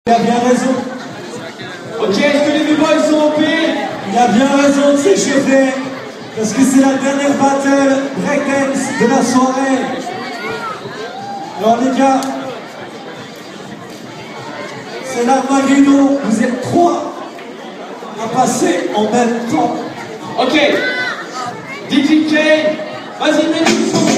Il a bien raison. Ok, est-ce que les b-boys sont OP? Il a bien raison de s'échauffer. Parce que c'est la dernière battle breakdance de la soirée. Alors les gars, c'est l'Armageddon. Vous êtes 3 à passer en même temps. Ok. DJ K, vas-y, mets le son.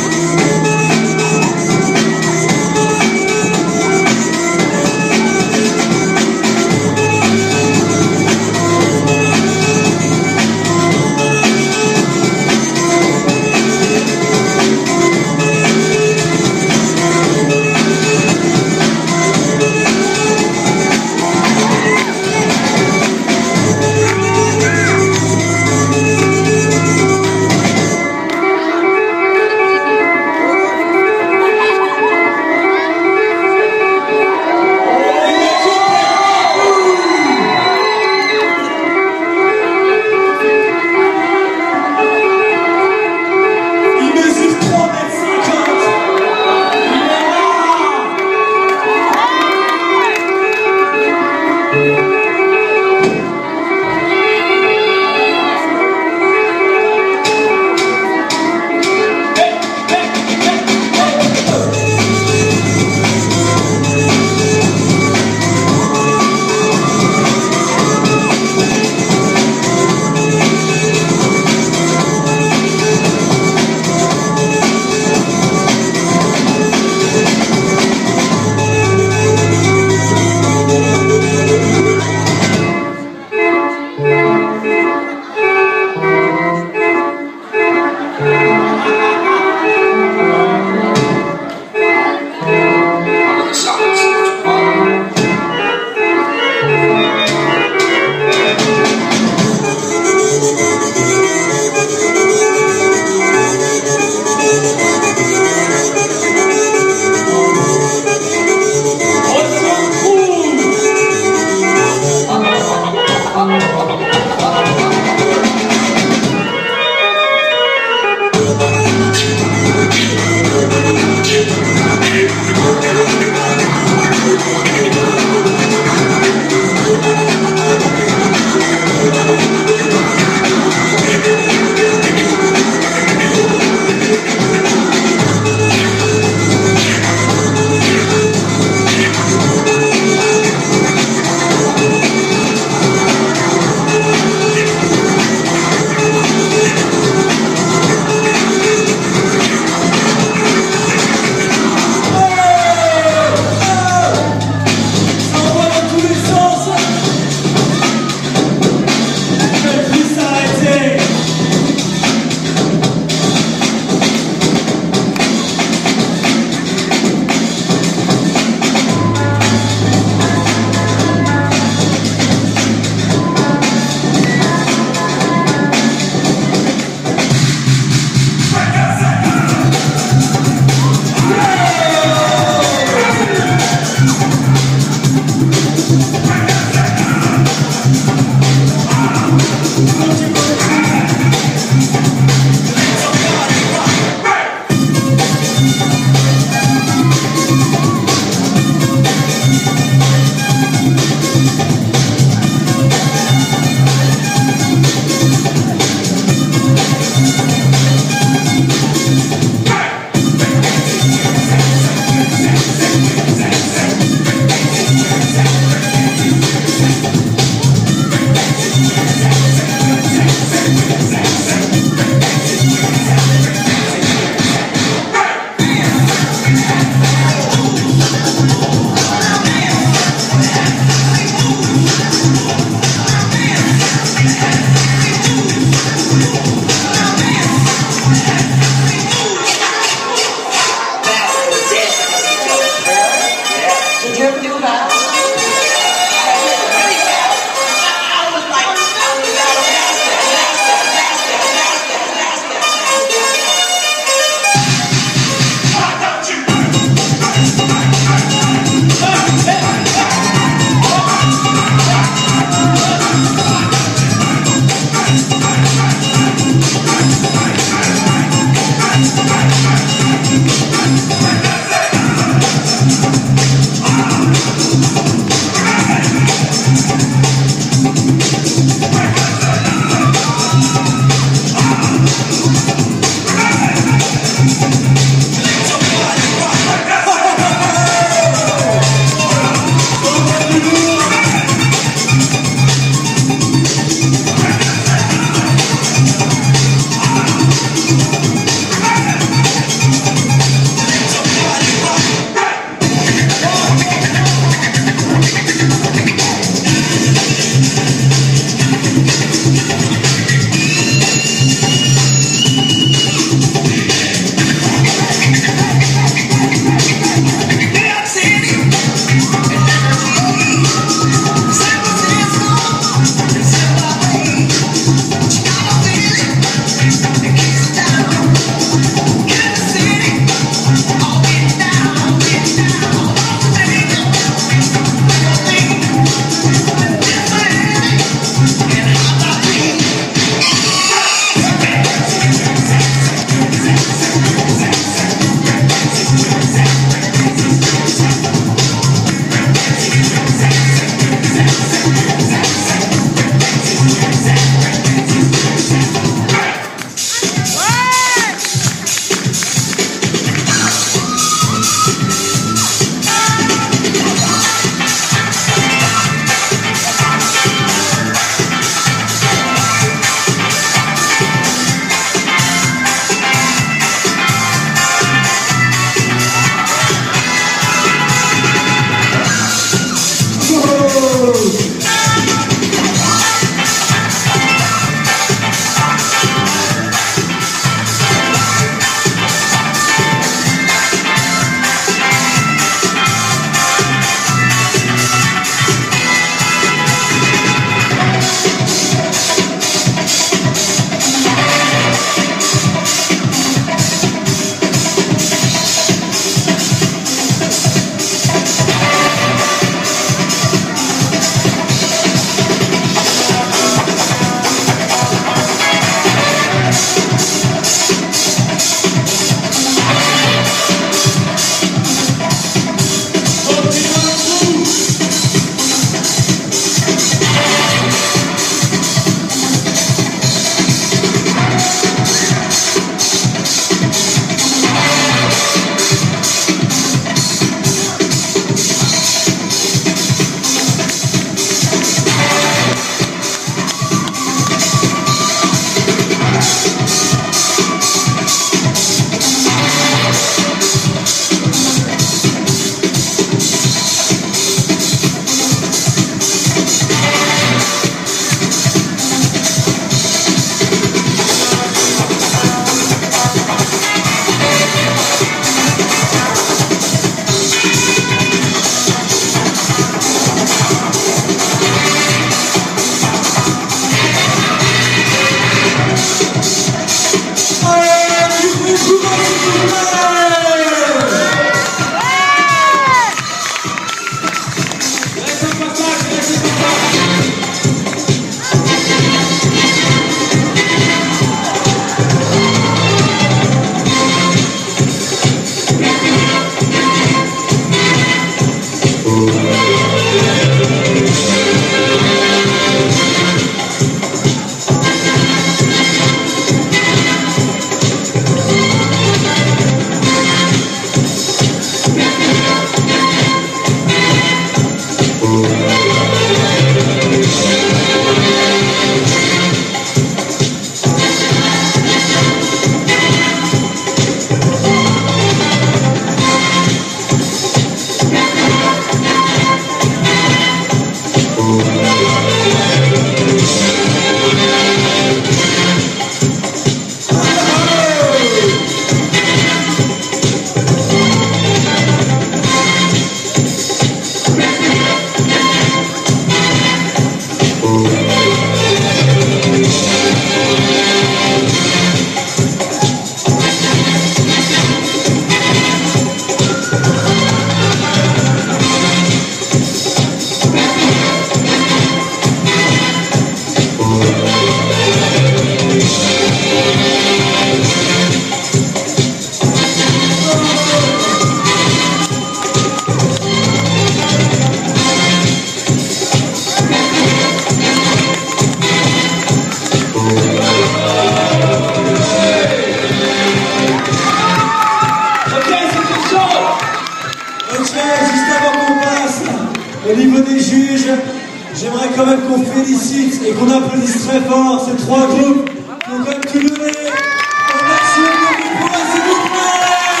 niveau des juges, j'aimerais quand même qu'on félicite et qu'on applaudisse très fort ces trois groupes qui ont quand même tout donné au maximum de micro, s'il vous plaît.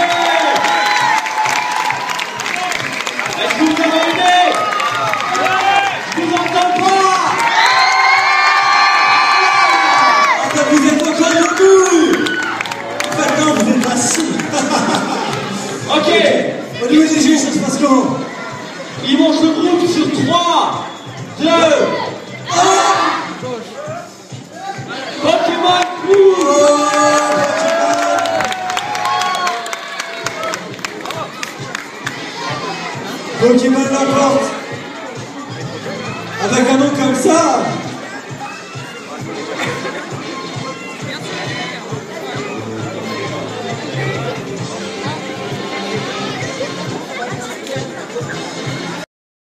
Est-ce que vous avez aimé? Je vous entends pas. Ah ben vous êtes encore debout. En fait non, vous êtes assis. Ok. Au niveau des juges, ça se passe comment? Ils mangent le groupe sur 3, 2, 1. Pokémon Blue. Pokémon l'emporte. Avec un nom comme ça.